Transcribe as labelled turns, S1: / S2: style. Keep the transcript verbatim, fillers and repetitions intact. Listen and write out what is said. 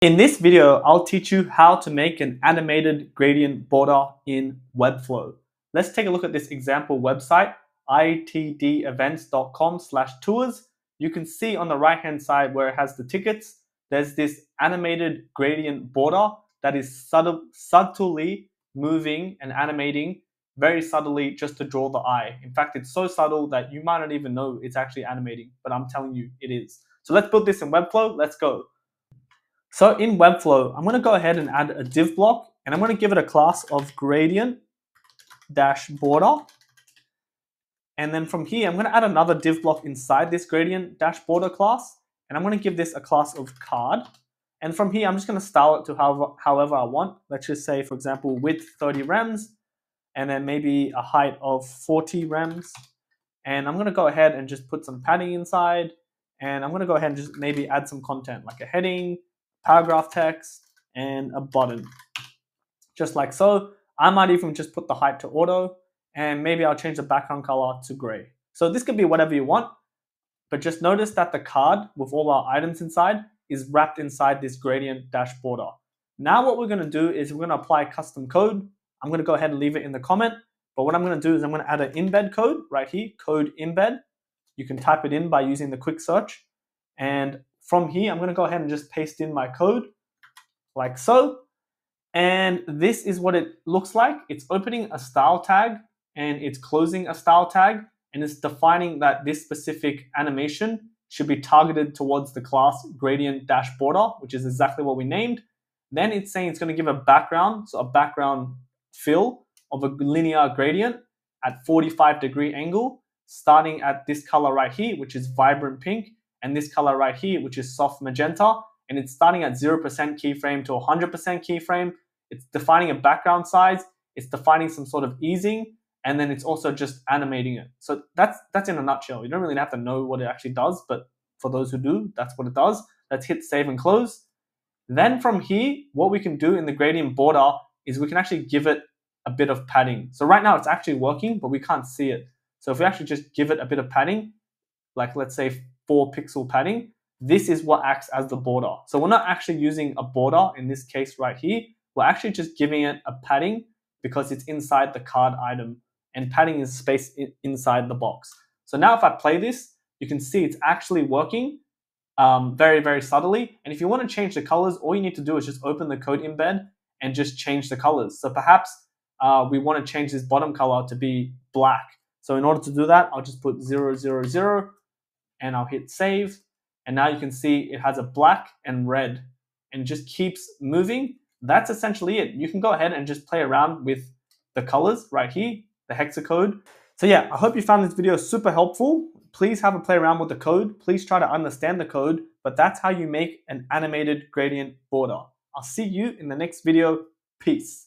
S1: In this video, I'll teach you how to make an animated gradient border in Webflow. Let's take a look at this example website, itdevents.com slash tours. You can see on the right hand side where it has the tickets, there's this animated gradient border that is subtle, subtly moving and animating very subtly just to draw the eye. In fact, it's so subtle that you might not even know it's actually animating, but I'm telling you it is. So let's build this in Webflow. Let's go. So in Webflow, I'm going to go ahead and add a div block, and I'm going to give it a class of gradient dash border. And then from here, I'm going to add another div block inside this gradient dash border class, and I'm going to give this a class of card. And from here, I'm just going to style it to however, however I want. Let's just say, for example, width thirty rems, and then maybe a height of forty rems. And I'm going to go ahead and just put some padding inside, and I'm going to go ahead and just maybe add some content like a heading, paragraph text, and a button, just like so. I might even just put the height to auto, and maybe I'll change the background color to gray. So this could be whatever you want, but just notice that the card with all our items inside is wrapped inside this gradient dash border. Now what we're going to do is we're going to apply custom code. I'm going to go ahead and leave it in the comment, but what I'm going to do is I'm going to add an embed code right here, code embed. You can type it in by using the quick search, and from here, I'm going to go ahead and just paste in my code like so. And this is what it looks like. It's opening a style tag and it's closing a style tag, and it's defining that this specific animation should be targeted towards the class gradient dash border, which is exactly what we named. Then it's saying it's going to give a background, so a background fill of a linear gradient at forty-five degree angle, starting at this color right here, which is vibrant pink, and this color right here, which is soft magenta, and it's starting at zero percent keyframe to one hundred percent keyframe. It's defining a background size, it's defining some sort of easing, and then it's also just animating it. So that's that's in a nutshell. You don't really have to know what it actually does, but for those who do, that's what it does. Let's hit save and close. Then from here, what we can do in the gradient border is we can actually give it a bit of padding. So right now it's actually working, but we can't see it. So if we actually just give it a bit of padding, like let's say four pixel padding, this is what acts as the border. So we're not actually using a border in this case right here. We're actually just giving it a padding because it's inside the card item, and padding is space inside the box. So now if I play this, you can see it's actually working um, very, very subtly. And if you want to change the colors, all you need to do is just open the code embed and just change the colors. So perhaps uh, we want to change this bottom color to be black. So in order to do that, I'll just put zero, zero, zero, and I'll hit save. And now you can see it has a black and red and just keeps moving. That's essentially it. You can go ahead and just play around with the colors right here, the hexacode. So yeah, I hope you found this video super helpful. Please have a play around with the code. Please try to understand the code, but that's how you make an animated gradient border. I'll see you in the next video. Peace.